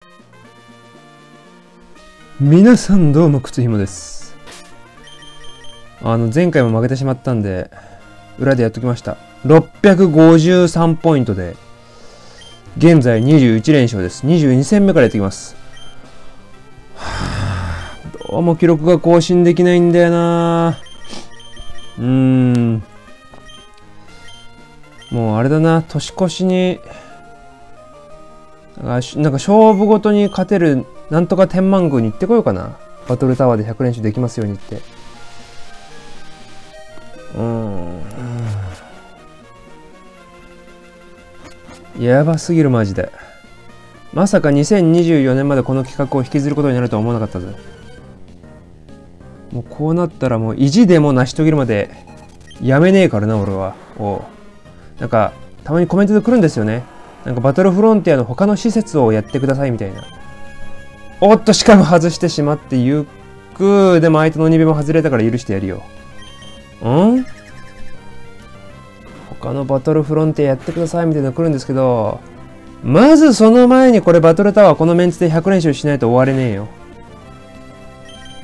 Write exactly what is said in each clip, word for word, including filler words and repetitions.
皆さんどうも、靴ひもです。あの、前回も負けてしまったんで、裏でやっときました。ろっぴゃくごじゅうさんポイントで、現在にじゅういち連勝です。にじゅうに戦目からやってきます。はぁ、どうも記録が更新できないんだよなぁ。うーん。もうあれだな、年越しに、なんか勝負ごとに勝てるなんとか天満宮に行ってこようかな。バトルタワーでひゃく連勝できますようにって。うーん。やばすぎるマジで。まさかにせんにじゅうよねんまでこの企画を引きずることになるとは思わなかったぜ。もうこうなったらもう意地でも成し遂げるまでやめねえからな俺は。おう。なんかたまにコメントで来るんですよね。なんかバトルフロンティアの他の施設をやってくださいみたいな。おっと、しかも外してしまってゆく。でも相手のにびも外れたから許してやるよ。ん？他のバトルフロンティアやってくださいみたいなの来るんですけど、まずその前にこれバトルタワーこのメンツでひゃく連勝しないと終われねえよ。うん。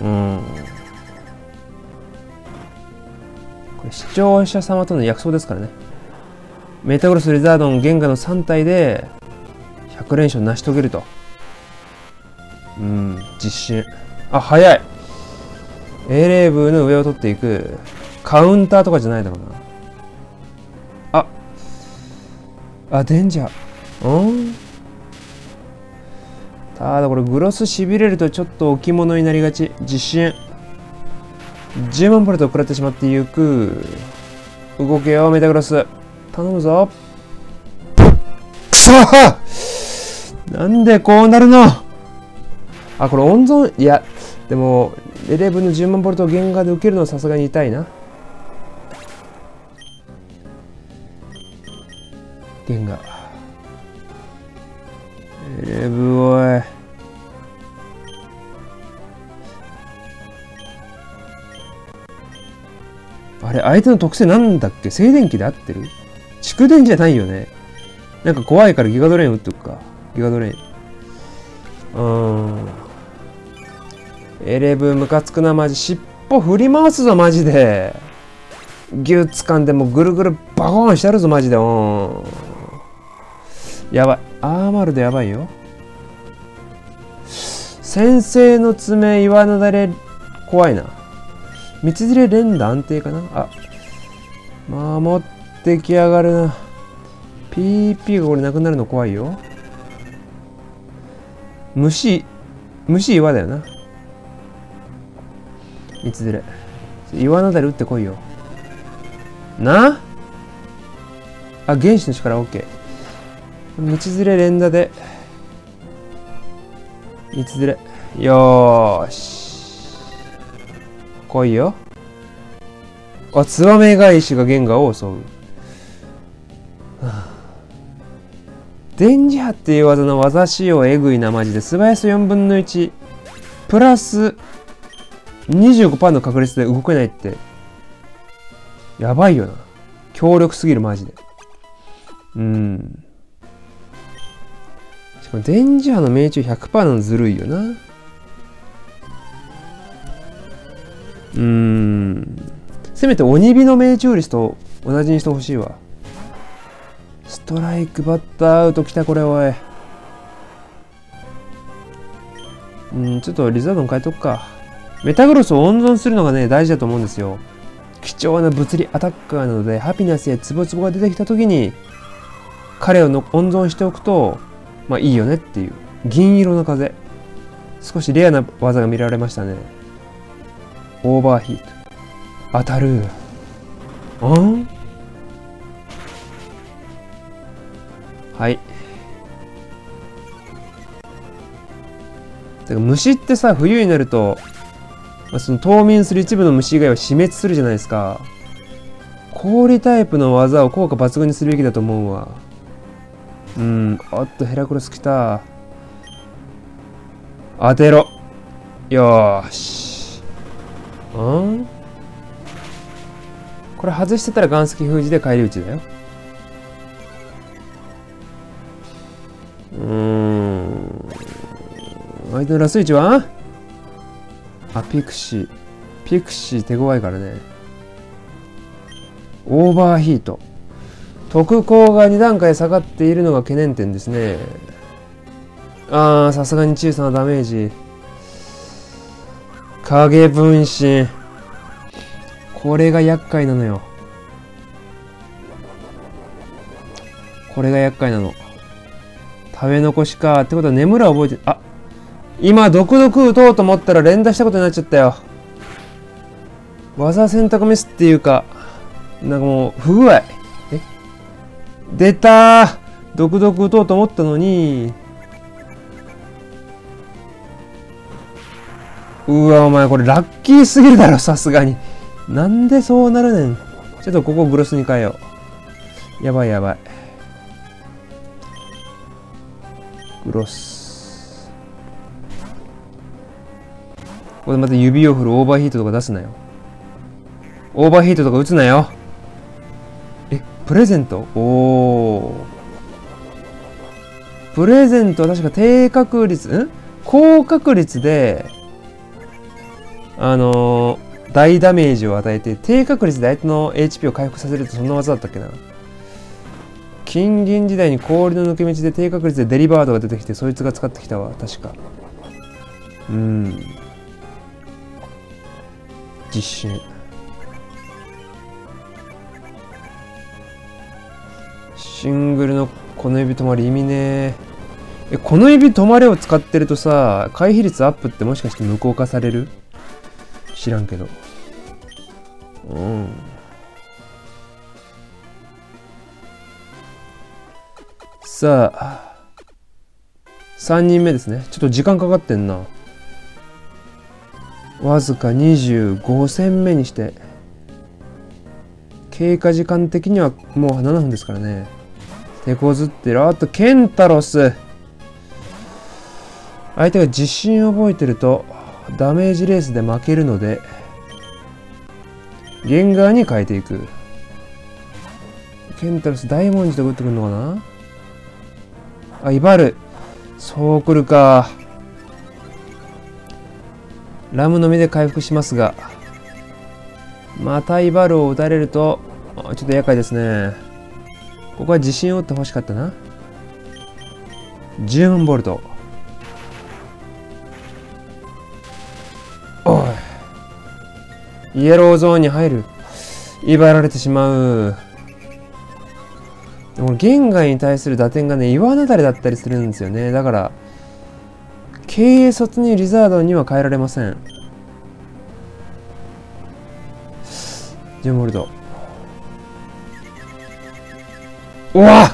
これ視聴者様との約束ですからね。メタグロス、リザードン、ゲンガのさん体でひゃく連勝成し遂げると。うん、実信。あ、早い。英霊部の上を取っていく。カウンターとかじゃないだろうな。あ、あ、デンジャー。うんただこれグロス痺れるとちょっと置物になりがち。実信。じゅうまんポルトを食らってしまっていく。動けよ、メタグロス。頼むぞ。くそーなんでこうなるの。あ、これ温存、いや、でも、エレブンのじゅうまんボルトを原画で受けるのはさすがに痛いな。原画。エレブおい。あれ、相手の特性なんだっけ？静電気で合ってる？蓄電じゃないよね。なんか怖いからギガドレーン打っとくか。ギガドレーン。うーん。エレブムカつくなマジ。尻尾振り回すぞマジで。ギュッ掴んでもうぐるぐるバコーンしてやるぞマジで。うん。やばい。アーマルドやばいよ。先生の爪岩なだれ怖いな。道連れ連打安定かな。あ、守ってきやがるな。ピーピー がこれなくなるの怖いよ。虫、虫岩だよな。いつずれ。岩なだれ打ってこいよ。なあ、原子の力 OK。道連れ連打で。いつずれ。よーし。来いよ。あ、ツバメ返しが原画を襲う。はあ、デンジャーっていう技の技仕様えぐいなマジで。素早さよんぶんのいち。プラス にじゅうごパーセント の確率で動けないって。やばいよな。強力すぎるマジで。うん。しかもデンジャーの命中 ひゃくパーセント なのずるいよな。うーん。せめて鬼火の命中率と同じにしてほしいわ。ストライクバッターアウトきたこれおい。うん、ちょっとリザードン変えとくか。メタグロスを温存するのがね、大事だと思うんですよ。貴重な物理アタッカーなので、ハピナスやツボツボが出てきた時に、彼をの温存しておくと、まあいいよねっていう。銀色の風。少しレアな技が見られましたね。オーバーヒート。当たる。あんはい。てか虫ってさ、冬になると、まあ、その冬眠する一部の虫以外は死滅するじゃないですか。氷タイプの技を効果抜群にするべきだと思うわ。うん。おっと、ヘラクロス来た。当てろ。よーし。んこれ外してたら岩石封じで返り討ちだよ。うーん。 相手のラスイチはあ、ピクシー。ピクシー手強いからね。オーバーヒート。特攻がに段階下がっているのが懸念点ですね。あー、さすがに小さなダメージ。影分身。これが厄介なのよ。これが厄介なの。食べ残しか。ってことは眠ら覚えて、あ、今、毒々打とうと思ったら連打したことになっちゃったよ。技選択ミスっていうか、なんかもう、不具合。え出たー毒々打とうと思ったのに。うわ、お前これラッキーすぎるだろ、さすがに。なんでそうなるねん。ちょっとここグロスに変えよう。やばいやばい。グロス。ここでまた指を振るオーバーヒートとか出すなよ。オーバーヒートとか打つなよ。え、プレゼント？おー。プレゼントは確か低確率、ん？高確率で、あのー、大ダメージを与えて、低確率で相手の エイチピー を回復させるとそんな技だったっけな。金銀時代に氷の抜け道で低確率でデリバードが出てきて、そいつが使ってきたわ、確か。うん。実瞬。シングルのこの指止まり意味ねえ。え、この指止まれを使ってるとさ、回避率アップってもしかして無効化される？知らんけど。うん。さあ、さんにんめですね。ちょっと時間かかってんな。わずかにじゅうご戦目にして、経過時間的にはもうななふんですからね。手こずってる。あと、ケンタロス。相手が自信を覚えてると、ダメージレースで負けるので、ゲンガーに変えていく。ケンタロス大文字で打ってくるのかな。あ、イバル。そう来るか。ラムのみで回復しますが、またイバルを打たれると、ちょっと厄介ですね。ここは自信を打ってほしかったな。じゅうまんボルト。おい。イエローゾーンに入る。威張られてしまう。でもゲンガーに対する打点がね、岩なだれだったりするんですよね。だから、軽率にリザードンには変えられません。じゅうボルト。うわ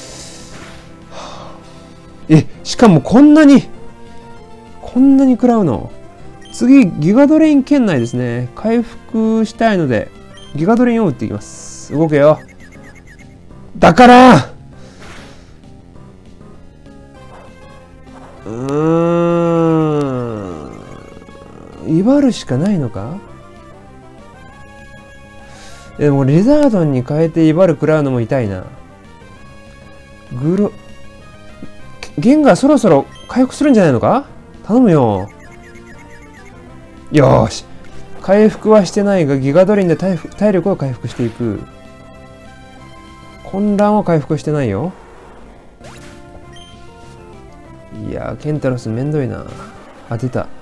え、しかもこんなに、こんなに食らうの。次、ギガドレイン圏内ですね。回復したいので、ギガドレインを打っていきます。動けよ。だからうーん。威張るしかないのか。でも、リザードンに変えて威張る食らうのも痛いな。グロ、ゲンガーそろそろ回復するんじゃないのか。頼むよ。よーし。回復はしてないが、ギガドレインで 体, 体力を回復していく。混乱は回復してないよ。いやー、ケンタロスめんどいな。当てた。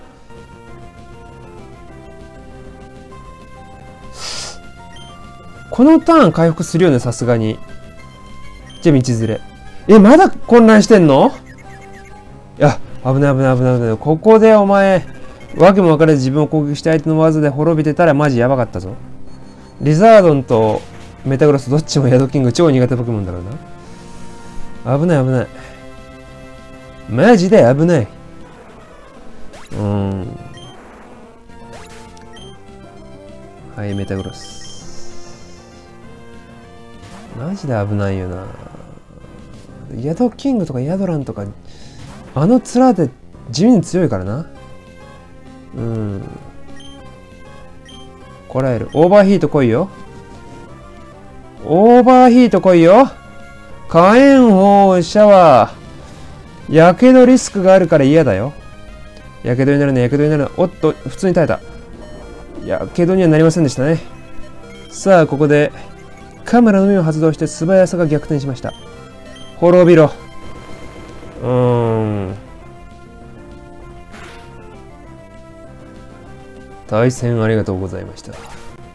このターン回復するよね、さすがに。じゃあ、道連れ。え、まだ混乱してんの？いや、危ない危ない危ない危ない。ここでお前、わけも分からず自分を攻撃して相手の技で滅びてたらマジやばかったぞ。リザードンとメタグロスどっちもヤドキング超苦手ポケモンだろうな。危ない危ない。マジで危ない。うーん。はい、メタグロス。マジで危ないよな。ヤドキングとかヤドランとか、あの面で地味に強いからな。うん。こらえる。オーバーヒート来いよ。オーバーヒート来いよ。火炎放射は、やけどリスクがあるから嫌だよ。 やけどになるね、やけどになる。おっと、普通に耐えた。やけどにはなりませんでしたね。さあ、ここで、カメラのみを発動して素早さが逆転しました。滅びろ。うーん。対戦ありがとうございました。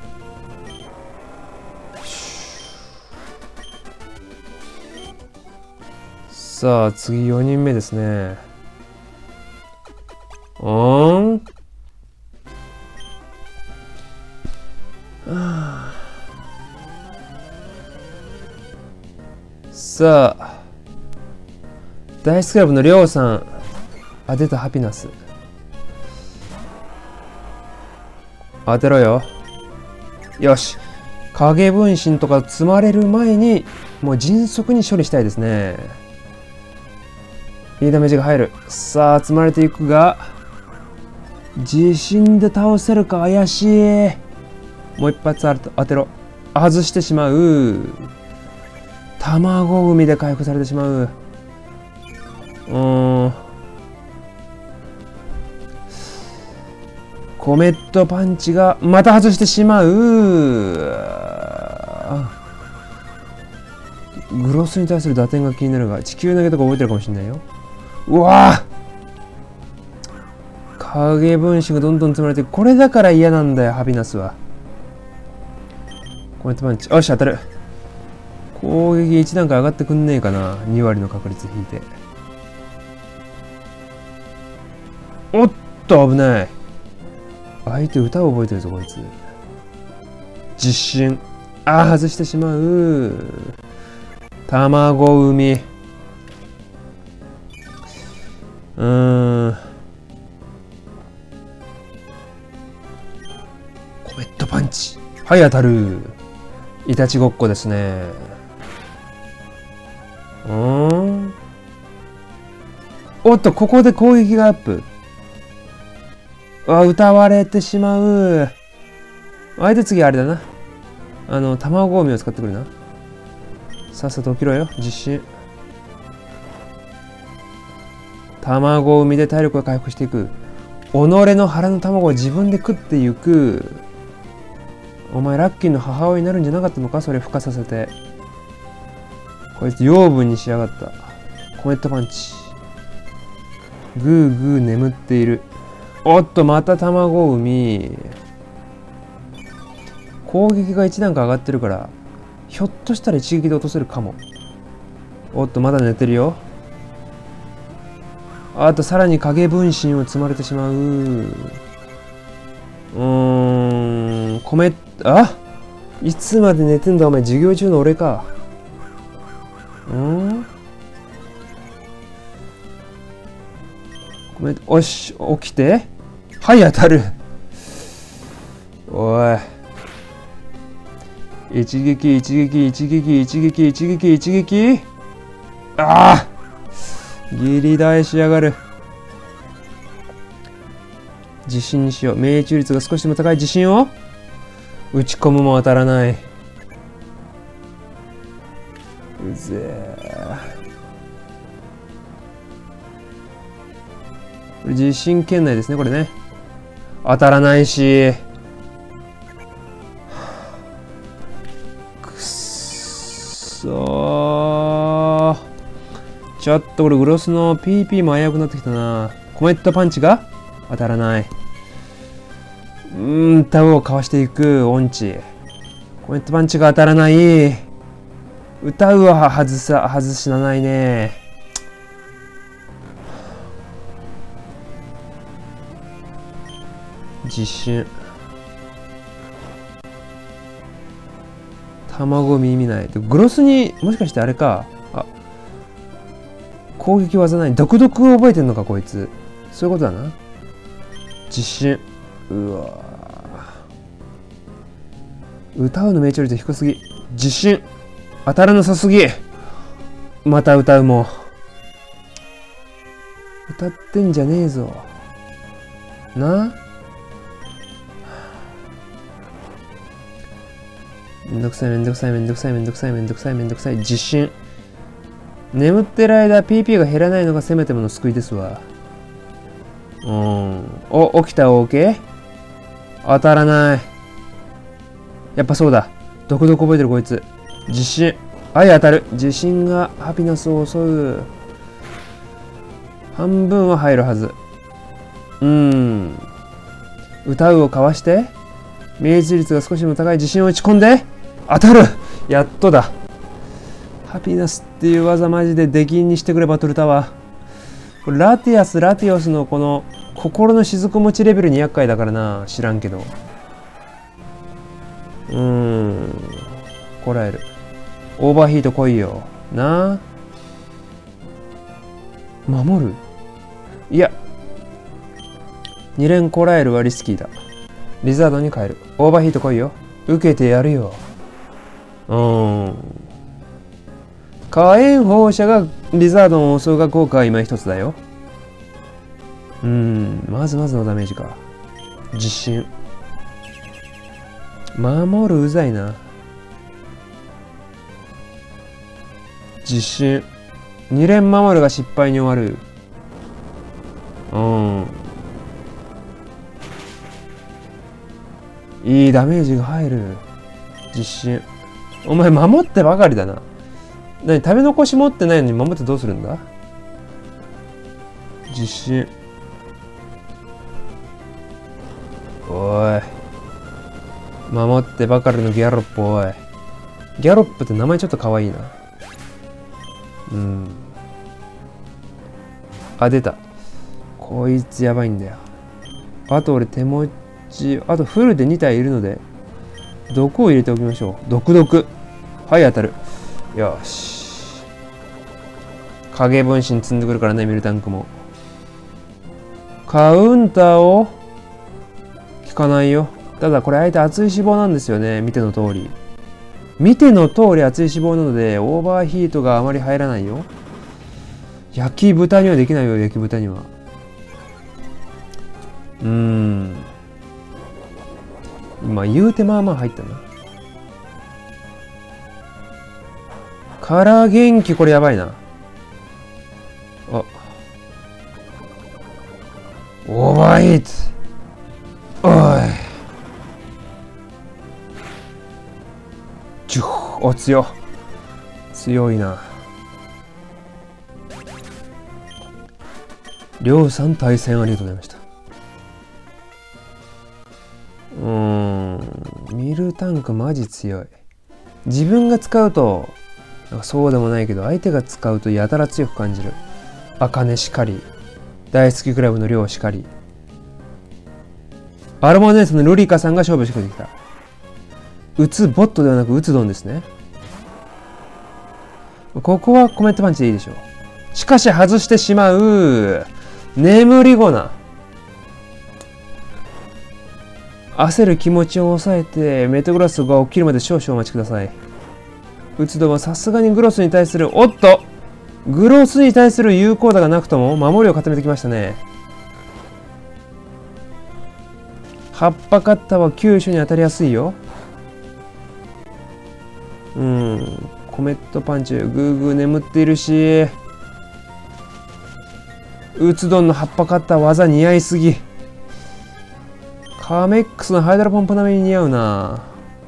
さあ、次よにんめですね。おーん。さあ、ダイスクラブのりょうさん。あ、出た、ハピナス。当てろよ。よし。影分身とか積まれる前に、もう迅速に処理したいですね。いいダメージが入る。さあ、積まれていくが、自信で倒せるか怪しい。もう一発当てろ。外してしまう。卵海で回復されてしまう。うーん。コメットパンチがまた外してしまう。グロスに対する打点が気になるが、地球投げとか覚えてるかもしれないよ。うわぁ、影分身がどんどん積まれて、これだから嫌なんだよ、ハピナスは。コメットパンチ。よし、当たる。攻撃いち段階上がってくんねえかな。に割の確率引いて。おっと、危ない。相手歌を覚えてるぞ、こいつ。実進。ああ、外してしまう。卵海。うーん。コメットパンチ。はい、当たる。いたちごっこですね。うーん。おっと、ここで攻撃がアップ。あ、歌われてしまう。相手次あれだな。あの、卵海を使ってくるな。さっさと起きろよ、実進。卵海で体力が回復していく。己の腹の卵を自分で食っていく。お前、ラッキーの母親になるんじゃなかったのか、それ孵化させて。こいつ、養分にしやがった。コメットパンチ。ぐーぐー眠っている。おっと、また卵海。攻撃がいち段階上がってるから、ひょっとしたら一撃で落とせるかも。おっと、まだ寝てるよ。あと、さらに影分身を積まれてしまう。うーん、コメット、あ、いつまで寝てんだお前、授業中の俺か。うんコメット、おし、起きて。はい、当たる。おい。一撃、一撃、一撃、一撃、一撃、一撃。ああギリ大しやがる。自信にしよう。命中率が少しでも高い自信を打ち込むも当たらない。うぜえ。これ自信圏内ですね、これね。当たらないし。くっそー。ちょっとこれグロスの ピーピー も危うくなってきたな。コメットパンチが当たらない。うーん、タウをかわしていく音痴。コメットパンチが当たらない。歌うは外さ、外しなないね。実習。卵見意味ない。グロスに、もしかしてあれか。あ、攻撃技ない。毒毒を覚えてんのか、こいつ。そういうことだな。実習。うわ歌うの命中率低すぎ。実習。当たらなさすぎ。また歌うも。歌ってんじゃねえぞ。なめんどくさいめんどくさいめんどくさいめんどくさいめんどくさいめんどくさい。実進。眠ってる間 ピーピー が減らないのがせめてもの救いですわ。 うん。お、起きた OK？ 当たらない。やっぱそうだ。どこどこ覚えてるこいつ。地震。はい、当たる。地震がハピナスを襲う。半分は入るはず。うーん。歌うをかわして。命中率が少しでも高い地震を打ち込んで。当たる。やっとだ。ハピナスっていう技マジで出禁にしてくれバトルタワー。これラティアス、ラティオスのこの心の雫持ちレベルに厄介だからな。知らんけど。うーん。こらえる。オーバーヒート来いよ。なあ。守る？いや。に連こらえるはリスキーだ。リザードに変える。オーバーヒート来いよ。受けてやるよ。うーん。火炎放射がリザードの襲うが効果は今一つだよ。うーん。まずまずのダメージか。地震。守るうざいな。地震。に連守るが失敗に終わる。うん。いいダメージが入る。地震。お前守ってばかりだな。何食べ残し持ってないのに守ってどうするんだ？地震。おい。守ってばかりのギャロップ、おい。ギャロップって名前ちょっと可愛いな。うん。あ、出た。こいつやばいんだよ。あと俺手持ち、あとフルでに体いるので、毒を入れておきましょう。毒毒。はい、当たる。よし。影分身積んでくるからね、ミルタンクも。カウンターを効かないよ。ただこれ相手熱い脂肪なんですよね。見ての通り。見ての通り熱い脂肪なので、オーバーヒートがあまり入らないよ。焼き豚にはできないよ、焼き豚には。うーん。今言うてまあまあ入ったな。から元気、これやばいな。あ。オーバーヒート。おい。ジュッ。お、強。強いな。りょうさん対戦ありがとうございました。うーん。ミルタンクマジ強い。自分が使うと、なんかそうでもないけど、相手が使うとやたら強く感じる。アカネしかり。大好きクラブのりょうしかり。アルモネースのルリカさんが勝負してくれてきた。打つボットではなく打つドンですね。ここはコメントパンチでいいでしょう。しかし外してしまう。眠りゴナ。焦る気持ちを抑えて、メトグロスが起きるまで少々お待ちください。打つドンはさすがにグロスに対する、おっとグロスに対する有効打がなくとも守りを固めてきましたね。葉っぱカッターは急所に当たりやすいよ。うん。コメットパンチ、グーグー眠っているし、ウツドンの葉っぱカッター技似合いすぎ。カメックスのハイドロポンプ並みに似合うな。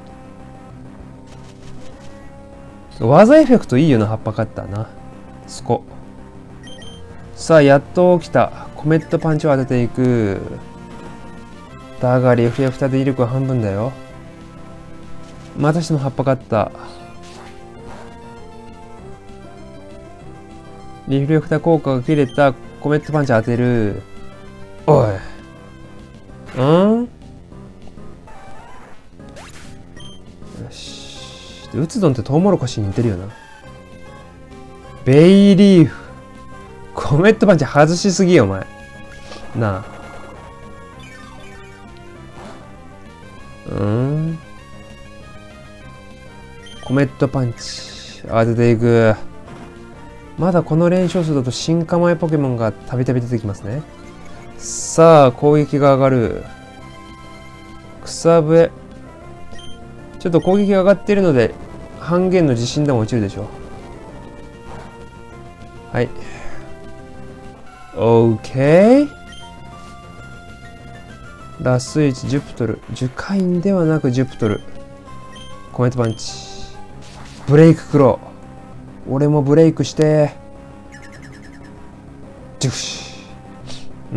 技エフェクトいいよな、葉っぱカッターな。そこ。さあ、やっと起きた。コメットパンチを当てていく。だが、リフレクターで威力は半分だよ。またしても葉っぱカッター。リフレクター効果が切れたコメットパンチ当てる。おい。うんよし。ウツドンってトウモロコシに似てるよな。ベイリーフ。コメットパンチ外しすぎよ、お前。なあ。うんコメットパンチ。当てていく。まだこの連勝数だと新構えポケモンがたびたび出てきますね。さあ、攻撃が上がる。草笛。ちょっと攻撃が上がっているので、半減の地震でも落ちるでしょう。はい。OK。 ラスイチ、ジュピトル。ジュカインではなくジュピトル。コメントパンチ。ブレイククロー。俺もブレイクして。ジュフシ。うん。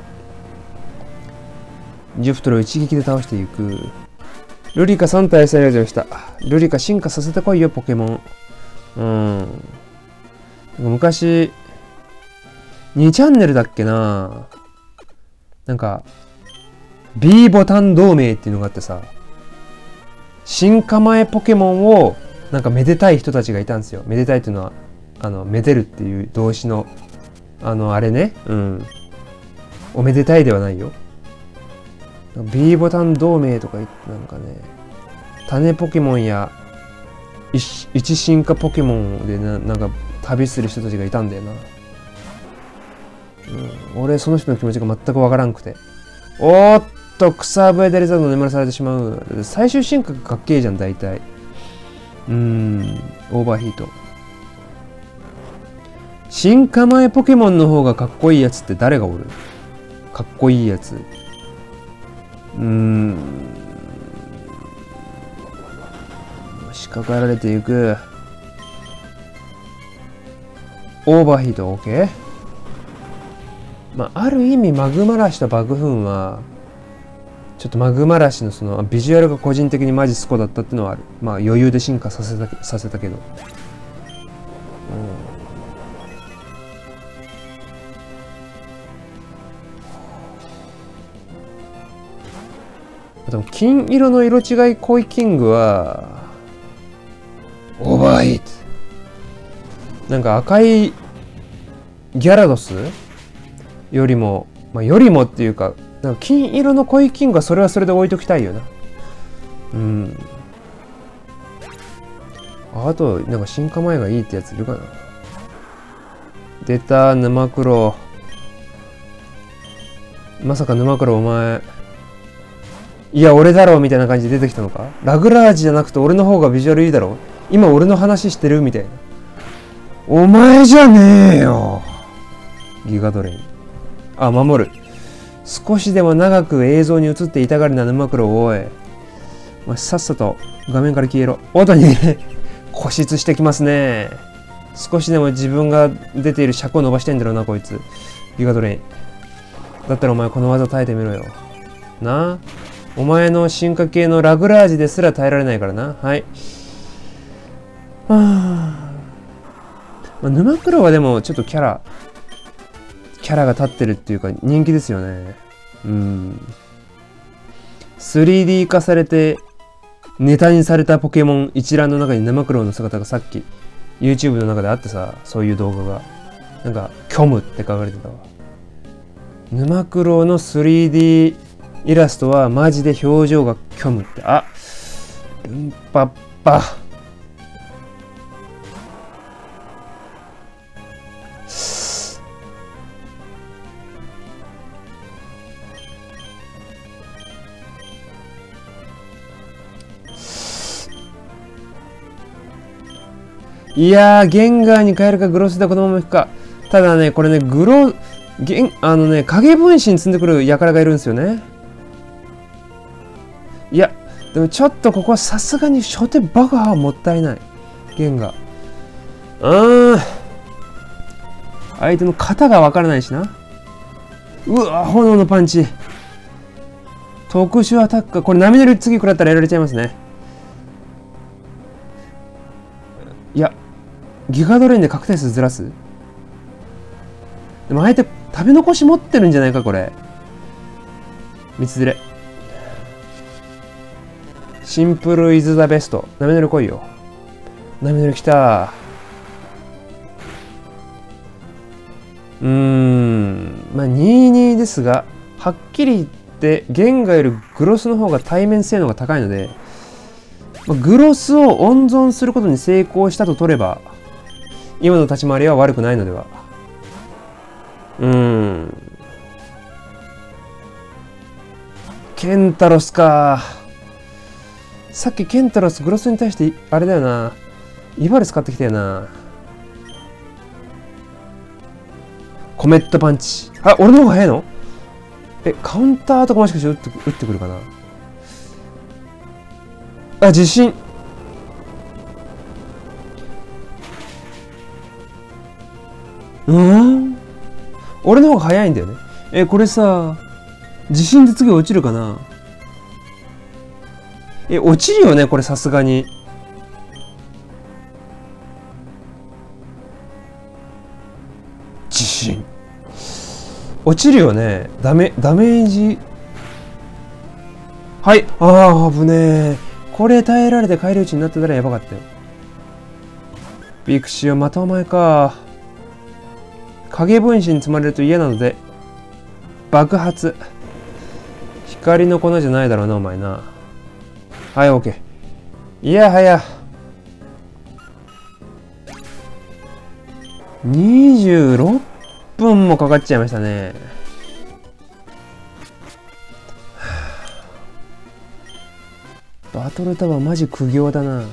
ジュピトルを一撃で倒していく。ルリカさん体再生した。ルリカ進化させてこいよ、ポケモン。うん。昔、にチャンネルだっけな。なんか、B ボタン同盟っていうのがあってさ、進化前ポケモンを、なんかめでたい人たちがいたんですよ。めでたいっていうのは、あの、めでるっていう動詞の、あの、あれね。うん。おめでたいではないよ。B ボタン同盟とか言って、なんかね、種ポケモンや、一進化ポケモンでな、なんか、旅する人たちがいたんだよな。うん、俺、その人の気持ちが全くわからんくて。おーっと、草笛でレザード眠らされてしまう。最終進化がかっけえじゃん、大体。うーん、オーバーヒート。進化前ポケモンの方がかっこいいやつって誰がおる？かっこいいやつ。うーん。仕掛かられていく。オーバーヒート、OK？まあ、ある意味マグマラシとバグフンはちょっとマグマラシのそのビジュアルが個人的にマジスコだったっていうのはある。まあ余裕で進化させたさせたけど、うん、でも金色の色違いコイキングはオーバーヒート。なんか赤いギャラドスよりも、まあ、よりもっていうか、なんか金色のコイキングはそれはそれで置いときたいよな。うん。あと、なんか進化前がいいってやついるかな。出た、沼黒。まさか沼黒お前、いや、俺だろうみたいな感じで出てきたのか？ラグラージじゃなくて俺の方がビジュアルいいだろ？今俺の話してるみたいな。お前じゃねえよ。ギガドレイン。あ、守る。少しでも長く映像に映っていたがりな沼黒おい。まあ、さっさと画面から消えろ。音に固執してきますね。少しでも自分が出ている尺を伸ばしてんだろうな、こいつ。ギガドレイン。だったらお前この技耐えてみろよ。なあ。お前の進化系のラグラージですら耐えられないからな。はい。はあ。まあ、沼黒はでもちょっとキャラ、キャラが立ってるっていうか人気ですよね。うん。スリーディー 化されてネタにされたポケモン一覧の中に沼黒の姿がさっき YouTube の中であってさ、そういう動画が。なんか、虚無って書かれてたわ。沼黒の スリーディー イラストはマジで表情が虚無って。あ、ルンパッパ。いやー、ゲンガーに変えるか、グロスでこのままいくか。ただね、これね、グロ、ゲン、あのね、影分身積んでくる輩がいるんですよね。いや、でもちょっとここはさすがに初手バカはもったいない。ゲンガー。うーん。相手の型がわからないしな。うわ、炎のパンチ。特殊アタックか。これ波乗り次食らったらやられちゃいますね。いや、ギガドレインで確定数ずらす？でも相手食べ残し持ってるんじゃないかこれ。三つずれ。シンプルイズザベスト。波乗り来いよ。波乗り来た。うーん。まあにたいにですが、はっきり言ってゲンガよりグロスの方が対面性能が高いので、まあ、グロスを温存することに成功したと取れば、今の立ち回りは悪くないのでは。うーん。ケンタロスか。さっきケンタロスグロスに対してあれだよな。イバル使ってきたよな。コメットパンチ。あ、俺の方が早いの？ え、カウンターとかもしかして打って打ってくるかな。あ、自信。うん、俺の方が早いんだよね。え、これさ、地震で次落ちるかな。え、落ちるよね、これさすがに。地震。落ちるよね。ダメ、ダメージ。はい。ああ、危ねえ。これ耐えられて返り討ちになってたらやばかったよ。ビクシオ、またお前か。影分身に積まれると嫌なので、爆発。光の粉じゃないだろうな、お前な。はい、オッケー。いやはや。にじゅうろっぷんもかかっちゃいましたね。バトルタワーマジ苦行だな。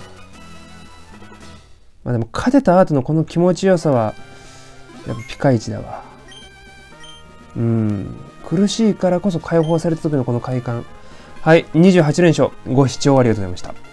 まあでも勝てた後のこの気持ちよさは、やっぱピカイチだわ。うん。苦しいからこそ解放された時のこの快感。はい、にじゅうはち連勝。ご視聴ありがとうございました。